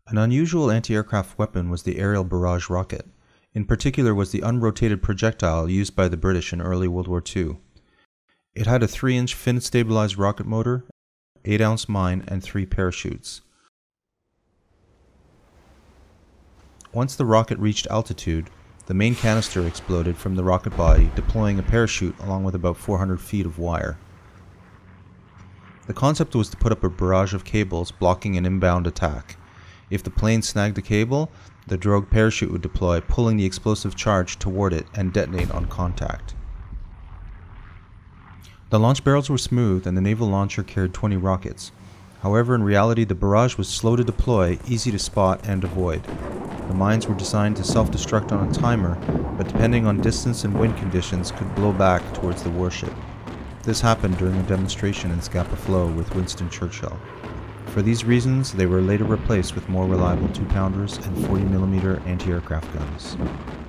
An unusual anti-aircraft weapon was the aerial barrage rocket. In particular was the unrotated projectile used by the British in early World War II. It had a 3-inch fin-stabilized rocket motor, 8-ounce mine, and 3 parachutes. Once the rocket reached altitude, the main canister exploded from the rocket body, deploying a parachute along with about 400 feet of wire. The concept was to put up a barrage of cables blocking an inbound attack. If the plane snagged a cable, the drogue parachute would deploy, pulling the explosive charge toward it and detonate on contact. The launch barrels were smooth and the naval launcher carried 20 rockets. However, in reality, the barrage was slow to deploy, easy to spot and avoid. The mines were designed to self-destruct on a timer, but depending on distance and wind conditions could blow back towards the warship. This happened during a demonstration in Scapa Flow with Winston Churchill. For these reasons, they were later replaced with more reliable 2-pounders and 40mm anti-aircraft guns.